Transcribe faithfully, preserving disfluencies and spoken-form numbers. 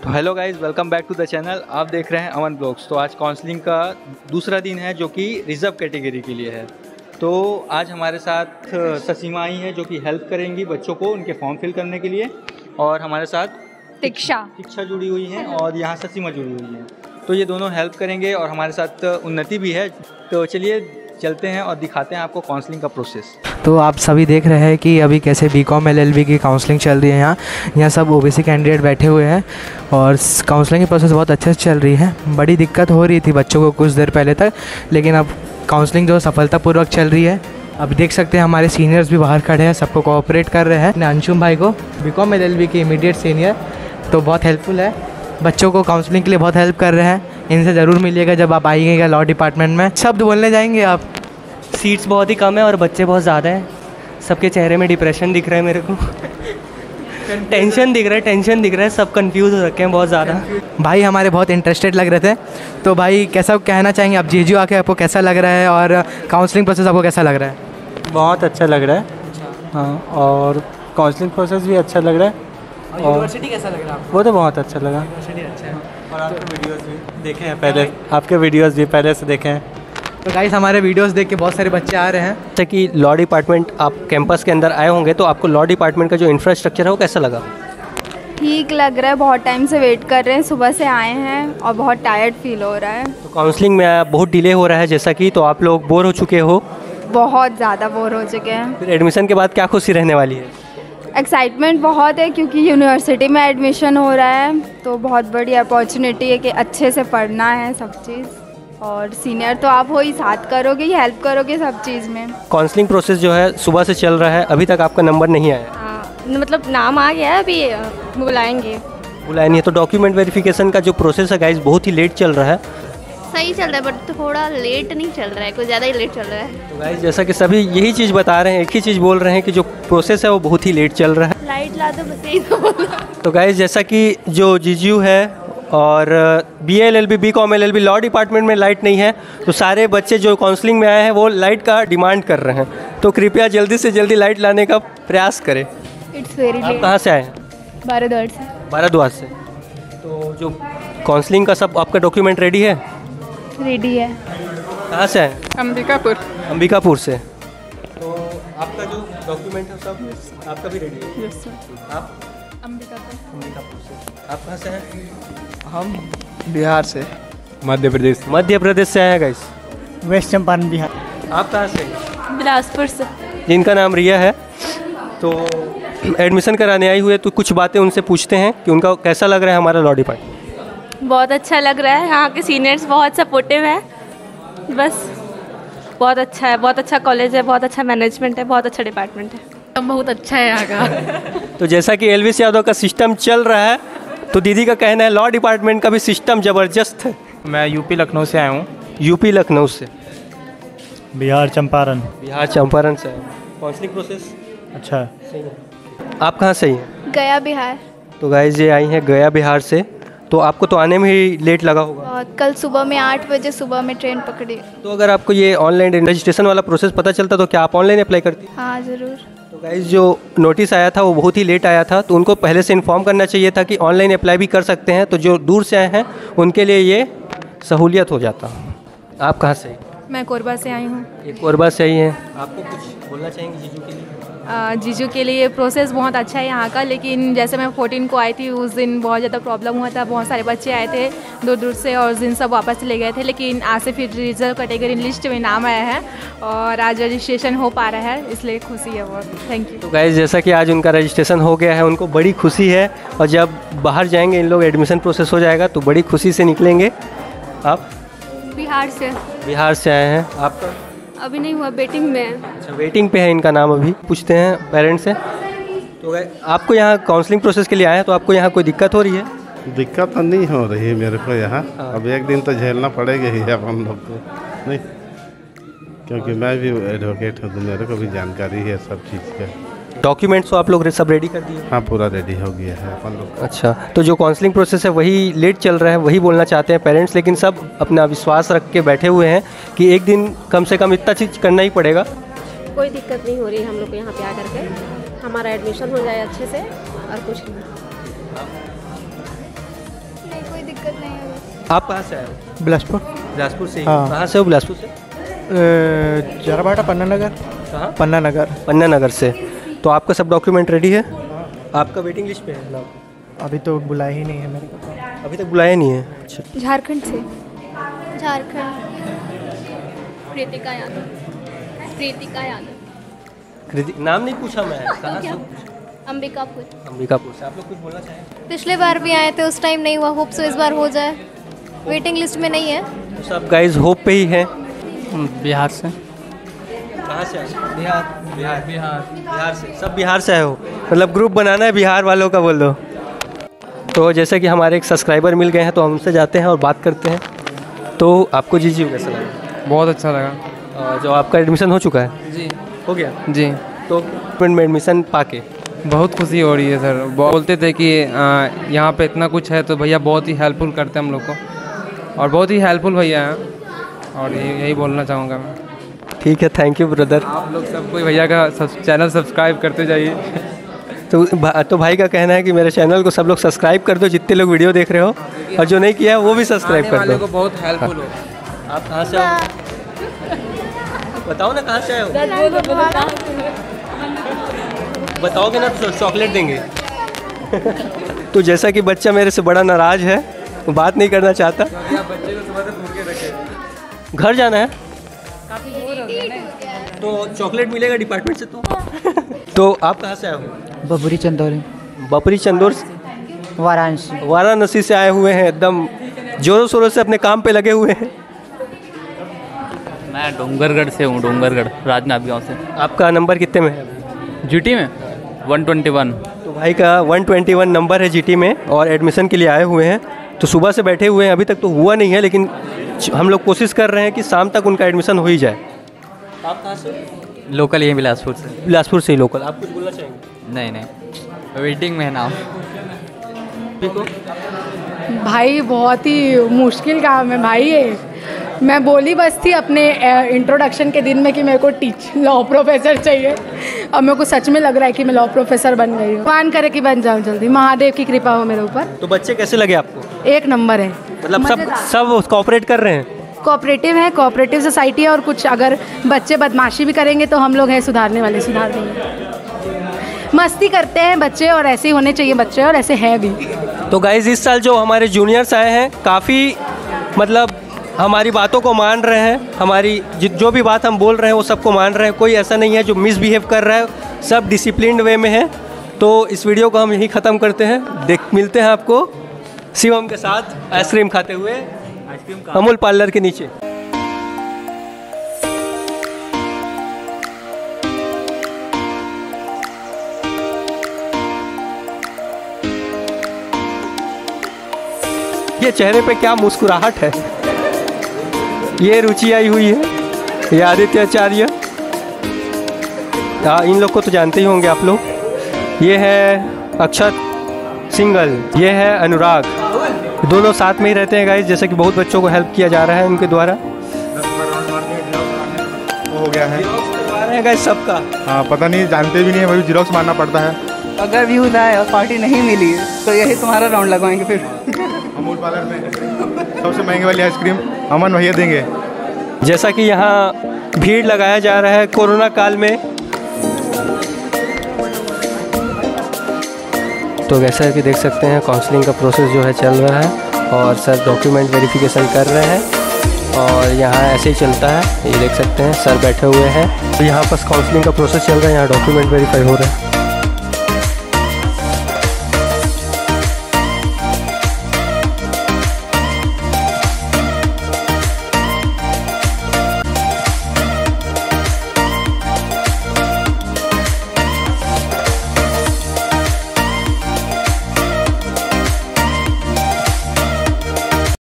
तो hello guys, welcome back to the channel. आप देख रहे हैं अमन ब्लॉग्स। तो आज काउंसलिंग का दूसरा दिन है जो कि रिजर्व कैटेगरी के लिए है। तो आज हमारे साथ ससीमा आई है जो कि हेल्प करेंगी बच्चों को उनके फॉर्म फिल करने के लिए, और हमारे साथ दीक्षा दीक्षा जुड़ी हुई हैं और यहाँ ससीमा जुड़ी हुई हैं। तो ये दोनों हेल्प करेंगे और हमारे साथ उन्नति भी है। तो चलिए चलते हैं और दिखाते हैं आपको काउंसलिंग का प्रोसेस। तो आप सभी देख रहे हैं कि अभी कैसे बीकॉम एलएलबी की काउंसलिंग चल रही है। यहाँ यहाँ सब ओबीसी कैंडिडेट बैठे हुए हैं और काउंसलिंग की प्रोसेस बहुत अच्छे से चल रही है। बड़ी दिक्कत हो रही थी बच्चों को कुछ देर पहले तक, लेकिन अब काउंसलिंग जो सफलतापूर्वक चल रही है। अब देख सकते हैं हमारे सीनियर्स भी बाहर खड़े हैं, सबको कोऑपरेट कर रहे हैं। अंशुम भाई को बीकॉम एलएलबी के इमीडिएट सीनियर, तो बहुत हेल्पफुल है, बच्चों को काउंसलिंग के लिए बहुत हेल्प कर रहे हैं। इनसे ज़रूर मिलिएगा जब आप आइएगा लॉ डिपार्टमेंट में। शब्द बोलने जाएंगे आप? सीट्स बहुत ही कम है और बच्चे बहुत ज़्यादा हैं। सबके चेहरे में डिप्रेशन दिख रहा है मेरे को टेंशन दिख रहा है टेंशन दिख रहा है सब कंफ्यूज हो रखे हैं बहुत ज़्यादा। भाई हमारे बहुत इंटरेस्टेड लग रहे थे, तो भाई कैसा कहना चाहेंगे आप? जीजू आके आपको कैसा लग रहा है और काउंसलिंग प्रोसेस आपको कैसा लग रहा है? बहुत अच्छा लग रहा है। हाँ, और काउंसलिंग प्रोसेस भी अच्छा लग रहा है। और यूनिवर्सिटी कैसा लग रहा है आपको? वो तो बहुत अच्छा लगा। यूनिवर्सिटी अच्छा है और आपके वीडियोस भी देखे हैं पहले, आपके वीडियोस भी पहले से देखे हैं। तो गाइस हमारे वीडियोस देख के बहुत सारे बच्चे आ रहे हैं। जैसे कि लॉ डिपार्टमेंट आप कैंपस के अंदर आए होंगे, तो आपको लॉ डिपार्टमेंट का जो इंफ्रास्ट्रक्चर है वो कैसा लगा? ठीक लग रहा है, बहुत टाइम से वेट कर रहे हैं, सुबह से आए हैं और बहुत टायर्ड फील हो रहा है। तो काउंसलिंग में बहुत डिले हो रहा है जैसा कि, तो आप लोग बोर हो चुके हो? बहुत ज़्यादा बोर हो चुके हैं। फिर एडमिशन के बाद क्या खुशी रहने वाली है? एक्साइटमेंट बहुत है क्योंकि यूनिवर्सिटी में एडमिशन हो रहा है, तो बहुत बड़ी अपॉर्चुनिटी है कि अच्छे से पढ़ना है सब चीज़। और सीनियर तो आप हो ही, साथ करोगे, हेल्प करोगे सब चीज़ में। काउंसलिंग प्रोसेस जो है सुबह से चल रहा है, अभी तक आपका नंबर नहीं आया? हाँ, मतलब नाम आ गया है, अभी बुलाएंगे। बुलाया नहीं है? तो डॉक्यूमेंट वेरिफिकेशन का जो प्रोसेस है गाइस बहुत ही लेट चल रहा है। सही चल रहा है बट थोड़ा लेट नहीं चल रहा है, कुछ ज़्यादा ही लेट चल रहा है। तो गाइस जैसा कि सभी यही चीज़ बता रहे हैं, एक ही चीज़ बोल रहे हैं कि जो प्रोसेस है वो बहुत ही लेट चल रहा है। लाइट ला दो बस, यही तो बोला। तो गाइस जैसा कि जो जीजू है और B L L B B Com L L B law department में लाइट नहीं है, तो सारे बच्चे जो काउंसलिंग में आए हैं वो लाइट का डिमांड कर रहे हैं। तो कृपया जल्दी से जल्दी लाइट लाने का प्रयास करें। इट्स वेरी आप कहाँ से आए हैं? बारहद्वार से। बारहद्वार से। तो जो काउंसलिंग का सब आपका डॉक्यूमेंट रेडी है? रेडी है। कहाँ से आए? अंबिकापुर। अंबिकापुर से। तो आपका जो डॉक्यूमेंट है सब आपका भी रेडी है? Yes sir. आप? अंबिकापुर। अंबिकापुर से। आप कहाँ से हैं? हम बिहार से। मध्य प्रदेश। मध्य प्रदेश से आए हैं गाइस। वेस्ट चंपारण बिहार। आप कहाँ से हैं? बिलासपुर से। जिनका नाम रिया है, तो एडमिशन कराने आई हुई है, तो कुछ बातें उनसे पूछते हैं कि उनका कैसा लग रहा है हमारा लॉ डिपार्टमेंट। बहुत अच्छा लग रहा है, यहाँ के सीनियर्स बहुत सपोर्टिव है। बस बहुत अच्छा है, बहुत अच्छा कॉलेज है, बहुत अच्छा मैनेजमेंट है, बहुत अच्छा डिपार्टमेंट है, बहुत अच्छा है यहाँ का। तो जैसा कि एलविस यादव का सिस्टम चल रहा है, तो दीदी का कहना है लॉ डिपार्टमेंट का भी सिस्टम ज़बरदस्त है। मैं यूपी लखनऊ से आया हूँ। यूपी लखनऊ से। बिहार चंपारण। बिहार चंपारण से। काउंसलिंग प्रोसेस अच्छा सही है। आप कहाँ से हैं? गया बिहार। तो गाइस ये आई हैं गया बिहार से। तो आपको तो आने में ही लेट लगा होगा? और कल सुबह में आठ बजे सुबह में ट्रेन पकड़ी। तो अगर आपको ये ऑनलाइन रजिस्ट्रेशन वाला प्रोसेस पता चलता तो क्या आप ऑनलाइन अप्लाई करती? हाँ ज़रूर। तो गाइस जो नोटिस आया था वो बहुत ही लेट आया था, तो उनको पहले से इन्फॉर्म करना चाहिए था कि ऑनलाइन अप्लाई भी कर सकते हैं। तो जो दूर से आए हैं उनके लिए ये सहूलियत हो जाता। आप कहाँ से? मैं कोरबा से आई हूँ। एक कोरबा से आई हैं। आपको कुछ बोलना चाहेंगे जीजू के लिए? जीजू के लिए प्रोसेस बहुत अच्छा है यहाँ का, लेकिन जैसे मैं फोर्टीन को आई थी उस दिन बहुत ज़्यादा प्रॉब्लम हुआ था। बहुत सारे बच्चे आए थे दूर दूर से और उस दिन सब वापस चले गए थे, लेकिन आज से फिर रिजर्व कैटेगरी लिस्ट में नाम आया है और आज रजिस्ट्रेशन हो पा रहा है, इसलिए खुशी है बहुत। Thank you. तो गाइस जैसा कि आज उनका रजिस्ट्रेशन हो गया है, उनको बड़ी खुशी है, और जब बाहर जाएंगे इन लोग एडमिशन प्रोसेस हो जाएगा तो बड़ी खुशी से निकलेंगे। आप? बिहार से। बिहार से आए हैं। आपका? अभी नहीं हुआ, वेटिंग में। अच्छा, वेटिंग पे है इनका नाम अभी। पूछते हैं पेरेंट्स से। तो गाइस आपको यहाँ काउंसलिंग प्रोसेस के लिए आए हैं, तो आपको यहाँ कोई दिक्कत हो रही है? दिक्कत तो नहीं हो रही है मेरे को यहाँ। अब एक दिन तो झेलना पड़ेगा ही अब हम लोग को, नहीं, क्योंकि मैं भी एडवोकेट हूँ तो मेरे को भी जानकारी है सब चीज़ का। डॉक्यूमेंट्स तो आप लोग सब रेडी कर दिए? हाँ, पूरा रेडी हो गया है अपन लोग। अच्छा, तो जो काउंसलिंग प्रोसेस है वही लेट चल रहा है, वही बोलना चाहते हैं पेरेंट्स, लेकिन सब अपना विश्वास रख के बैठे हुए हैं कि एक दिन कम से कम इतना चीज़ करना ही पड़ेगा। कोई दिक्कत नहीं हो रही है हम लोग को यहाँ पे आकर के, हमारा एडमिशन हो जाए अच्छे से और कुछ नहीं। दिक्कत नहीं है। आप कहाँ से आए हो? बिलासपुर। बिलासपुर से ही? हाँ। कहाँ से हो बिलासपुर से? जराबाटा पन्ना नगर। कहाँ? पन्ना नगर। पन्ना नगर से। तो आपका सब डॉक्यूमेंट रेडी है? आपका वेटिंग लिस्ट पे है नाम? अभी तो बुलाया ही नहीं है मेरे को। अभी तक बुलाया नहीं है? अच्छा। झारखंड से। झारखंड। प्रीतिका यादव। प्रीतिका यादव। नाम नहीं पूछा मैं। कहाँ से? अंबिकापुर। अंबिकापुर से। आप लोग कुछ बोलना चाहेंगे? पिछले बार भी आए थे, उस टाइम नहीं हुआ। होप सो इस बार हो जाए। वेटिंग लिस्ट में नहीं है। तो सब गाइज होप पे ही हैं। बिहार से। कहाँ से आए? बिहार। बिहार बिहार बिहार से। सब बिहार से आए हो? मतलब ग्रुप बनाना है बिहार वालों का, बोल दो। तो जैसे कि हमारे एक सब्सक्राइबर मिल गए हैं तो हम उनसे जाते हैं और बात करते हैं। तो आपको जी जी कैसा लगा? बहुत अच्छा लगा। जो आपका एडमिशन हो चुका है? जी हो गया। जी। तो में एडमिशन पाके बहुत खुशी हो रही है सर। बोलते थे कि यहाँ पे इतना कुछ है, तो भैया बहुत ही हेल्पफुल करते हैं हम लोग को, और बहुत ही हेल्पफुल भैया हैं, और यही बोलना चाहूँगा मैं। ठीक है, थैंक यू ब्रदर। आप लोग सबको भैया का सब चैनल सब्सक्राइब करते जाइए। तो भा, तो भाई का कहना है कि मेरे चैनल को सब लोग सब्सक्राइब कर दो, जितने लोग वीडियो देख रहे हो, और जो नहीं किया वो भी सब्सक्राइब कर दो। को बहुत हेल्पफुल हो। आप कहाँ से आओ? बताओ ना कहाँ से आए हो? बताओगे ना तो चॉकलेट देंगे। तो जैसा कि बच्चा मेरे से बड़ा नाराज है, वो बात नहीं करना चाहता। घर जाना है तो चॉकलेट मिलेगा डिपार्टमेंट से। तो तो आप कहाँ से आए हो? बबरी चंदौली। बबरी चंदौर वाराणसी। वाराणसी से आए हुए हैं, एकदम जोरों शोरों से अपने काम पे लगे हुए हैं। मैं डोंगरगढ़ से हूँ, डोंगरगढ़ राजनाथ गांव से। आपका नंबर कितने में है? जीटी में वन ट्वेंटी वन। तो भाई का वन ट्वेंटी वन नंबर है जीटी में, और एडमिशन के लिए आए हुए हैं। तो सुबह से बैठे हुए हैं, अभी तक तो हुआ नहीं है, लेकिन हम लोग कोशिश कर रहे हैं कि शाम तक उनका एडमिशन हो ही जाए। आप कहाँ से? लोकल ही बिलासपुर से। बिलासपुर से ही लोकल। आप कुछ बोलना चाहेंगे? नहीं नहीं, वेटिंग में है नाम। ठीक हो भाई? बहुत ही मुश्किल काम है भाई ये। मैं बोली बस थी अपने इंट्रोडक्शन के दिन में कि मेरे को टीच लॉ प्रोफेसर चाहिए। अब मेरे को सच में लग रहा है कि मैं लॉ प्रोफेसर बन गई हूँ। भगवान करे कि बन जाऊँ जल्दी, महादेव की कृपा हो मेरे ऊपर। तो बच्चे कैसे लगे आपको? एक नंबर है, मतलब सब सब कोऑपरेट कर रहे हैं? कोऑपरेटिव है, कोऑपरेटिव सोसाइटी है, और कुछ अगर बच्चे बदमाशी भी करेंगे तो हम लोग हैं सुधारने वाले, सुधार देंगे। मस्ती करते हैं बच्चे, और ऐसे ही होने चाहिए बच्चे, और ऐसे हैं भी। तो गाइज इस साल जो हमारे जूनियर्स आए हैं, काफ़ी मतलब हमारी बातों को मान रहे हैं। हमारी जो भी बात हम बोल रहे हैं वो सबको मान रहे हैं। कोई ऐसा नहीं है जो मिसबिहेव कर रहा है, सब डिसिप्लिन्ड वे में है। तो इस वीडियो को हम यही ख़त्म करते हैं। देख मिलते हैं आपको शिवम के साथ आइसक्रीम खाते हुए अमूल पार्लर के नीचे। ये चेहरे पे क्या मुस्कुराहट है। ये रुचि आई हुई है, ये आदित्य आचार्य, इन लोग को तो जानते ही होंगे आप लोग। ये है अक्षत सिंगल, ये है अनुराग। दोनों साथ में ही रहते हैं गाइस। जैसे कि बहुत बच्चों को हेल्प किया जा रहा है उनके द्वारा। हो गया है गाइस सबका। हाँ, पता नहीं, जानते भी नहीं है, वही जीरोक्स मारना पड़ता है। अगर व्यूज आए और पार्टी नहीं मिली तो यही तुम्हारा राउंड लगवाएंगे फिर। अमूल पार्लर में सबसे महंगी वाली आइसक्रीम अमन भैया देंगे। जैसा कि यहाँ भीड़ लगाया जा रहा है कोरोना काल में, तो वैसा कि देख सकते हैं काउंसलिंग का प्रोसेस जो है चल रहा है, और सर डॉक्यूमेंट वेरिफिकेशन कर रहे हैं, और यहाँ ऐसे ही चलता है। ये देख सकते हैं सर बैठे हुए हैं। तो यहाँ पर काउंसलिंग का प्रोसेस चल रहा है, यहाँ डॉक्यूमेंट वेरीफाई हो रहा है।